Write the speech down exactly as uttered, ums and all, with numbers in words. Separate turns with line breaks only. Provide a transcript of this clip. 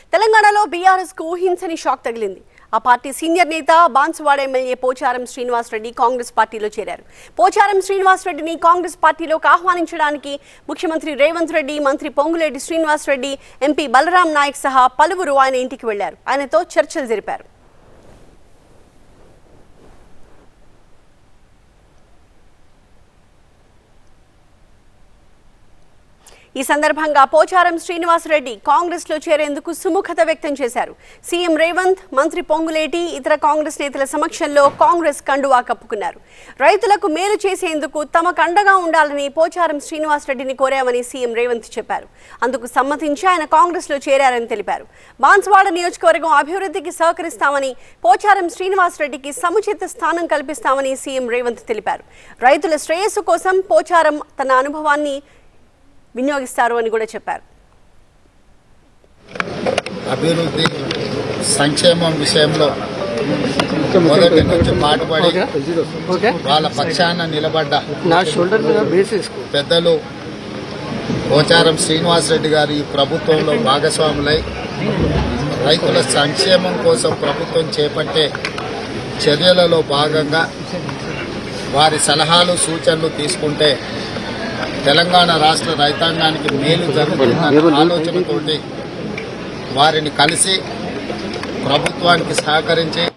తెలంగాణలో బీఆర్ఎస్ కు ఊహించని షాక్ తగిలింది. ఆ పార్టీ సీనియర్ నేత బాన్సువాడ ఎమ్మెల్యే పోచారం శ్రీనివాస్ రెడ్డి కాంగ్రెస్ పార్టీలో చేరారు. పోచారం శ్రీనివాస్ రెడ్డిని కాంగ్రెస్ పార్టీలోకి ఆహ్వానించడానికి ముఖ్యమంత్రి రేవంత్ రెడ్డి, మంత్రి పొంగులేటి శ్రీనివాస్ రెడ్డి, ఎంపీ బలరాం నాయక్ సహా పలువురు ఆయన ఇంటికి వెళ్లారు. ఆయనతో చర్చలు జరిపారు. ఈ సందర్భంగా పోచారం శ్రీనివాస్ రెడ్డి కాంగ్రెస్ లో చేరేందుకు సుముఖత వ్యక్తం చేశారు. సీఎం రేవంత్, మంత్రి పొంగులేటి, ఇతర కాంగ్రెస్ నేతల సమక్షంలో కాంగ్రెస్ కండువా కప్పుకున్నారు. రైతులకు మేలు చేసేందుకు తమకు అండగా ఉండాలని పోచారం శ్రీనివాస్ రెడ్డిని కోరామని సీఎం రేవంత్ చెప్పారు. అందుకు సమ్మతించి ఆయన కాంగ్రెస్ లో చేరారని తెలిపారు. బాన్సువాడ నియోజకవర్గం అభివృద్ధికి సహకరిస్తామని, పోచారం శ్రీనివాస్ రెడ్డికి సముచిత స్థానం కల్పిస్తామని సీఎం రేవంత్ తెలిపారు. రైతుల శ్రేయస్సు కోసం పోచారం తన అనుభవాన్ని వినియోగిస్తారు అని కూడా చెప్పారు.
అభివృద్ధి సంక్షేమం విషయంలో మొదటి నుంచి పాటుపడి వాళ్ళ పక్షాన నిలబడ్డ పెద్దలు పోచారం శ్రీనివాస్ రెడ్డి గారు ఈ ప్రభుత్వంలో భాగస్వాములై రైతుల సంక్షేమం కోసం ప్రభుత్వం చేపట్టే చర్యలలో భాగంగా వారి సలహాలు సూచనలు తీసుకుంటే తెలంగాణ రాష్ట్ర రైతాంగానికి మేలు జరుగుతుందన్న ఆలోచనతోటి వారిని కలిసి ప్రభుత్వానికి సహకరించి